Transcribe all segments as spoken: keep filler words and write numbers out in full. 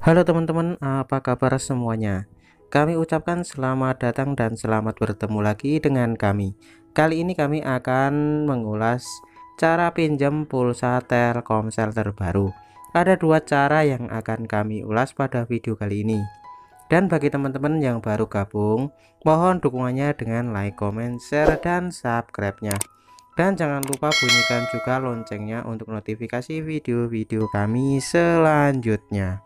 Halo teman-teman, apa kabar semuanya? Kami ucapkan selamat datang dan selamat bertemu lagi dengan kami. Kali ini kami akan mengulas cara pinjam pulsa Telkomsel terbaru. Ada dua cara yang akan kami ulas pada video kali ini. Dan bagi teman-teman yang baru gabung, mohon dukungannya dengan like, comment, share, dan subscribe-nya. Dan jangan lupa bunyikan juga loncengnya untuk notifikasi video-video kami selanjutnya.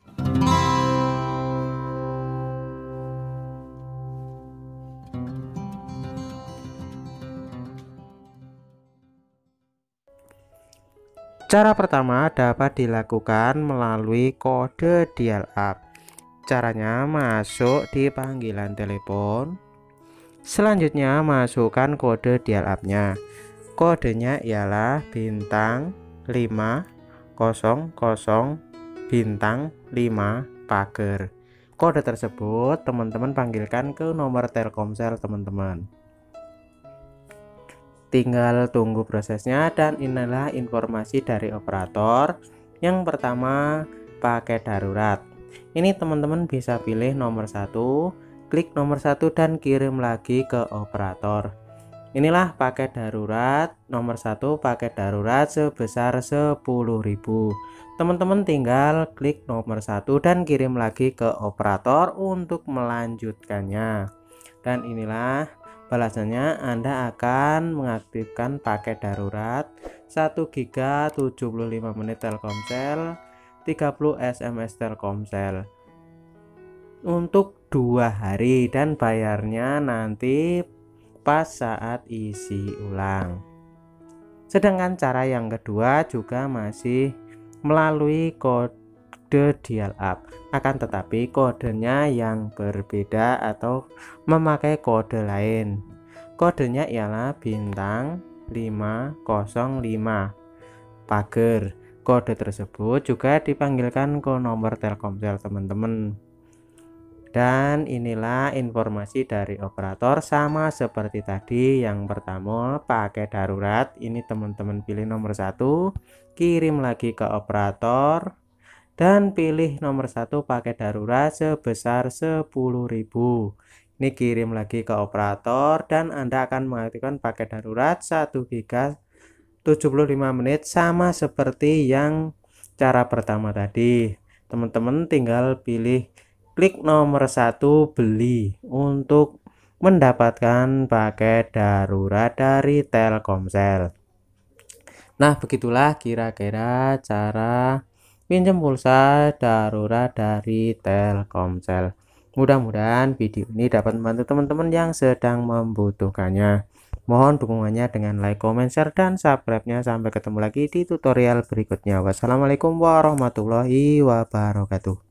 Cara pertama dapat dilakukan melalui kode dial-up. Caranya masuk di panggilan telepon. Selanjutnya masukkan kode dial-up-nya. Kodenya ialah bintang lima nol nol bintang lima pagar. Kode tersebut teman-teman panggilkan ke nomor Telkomsel teman-teman. Tinggal tunggu prosesnya, dan inilah informasi dari operator. Yang pertama, paket darurat. Ini teman-teman bisa pilih nomor satu, klik nomor satu dan kirim lagi ke operator. Inilah paket darurat nomor satu, paket darurat sebesar sepuluh ribu. Teman-teman tinggal klik nomor satu dan kirim lagi ke operator untuk melanjutkannya. Dan inilah balasannya, Anda akan mengaktifkan paket darurat satu giga tujuh puluh lima menit Telkomsel, tiga puluh S M S Telkomsel untuk dua hari, dan bayarnya nanti pas saat isi ulang. Sedangkan cara yang kedua juga masih melalui kode dial-up, akan tetapi kodenya yang berbeda atau memakai kode lain. Kodenya ialah bintang lima nol lima pagar. Kode tersebut juga dipanggilkan ke nomor Telkomsel teman-teman. Dan inilah informasi dari operator, sama seperti tadi. Yang pertama pakai darurat, ini teman-teman pilih nomor satu, kirim lagi ke operator dan pilih nomor satu paket darurat sebesar sepuluh ribu. Ini kirim lagi ke operator dan Anda akan mengaktifkan paket darurat satu giga tujuh puluh lima menit, sama seperti yang cara pertama tadi. Teman-teman tinggal pilih klik nomor satu beli untuk mendapatkan paket darurat dari Telkomsel. Nah, begitulah kira-kira cara pinjam pulsa darurat dari Telkomsel. Mudah-mudahan video ini dapat membantu teman-teman yang sedang membutuhkannya. Mohon dukungannya dengan like, comment, share, dan subscribe-nya. Sampai ketemu lagi di tutorial berikutnya. Wassalamualaikum warahmatullahi wabarakatuh.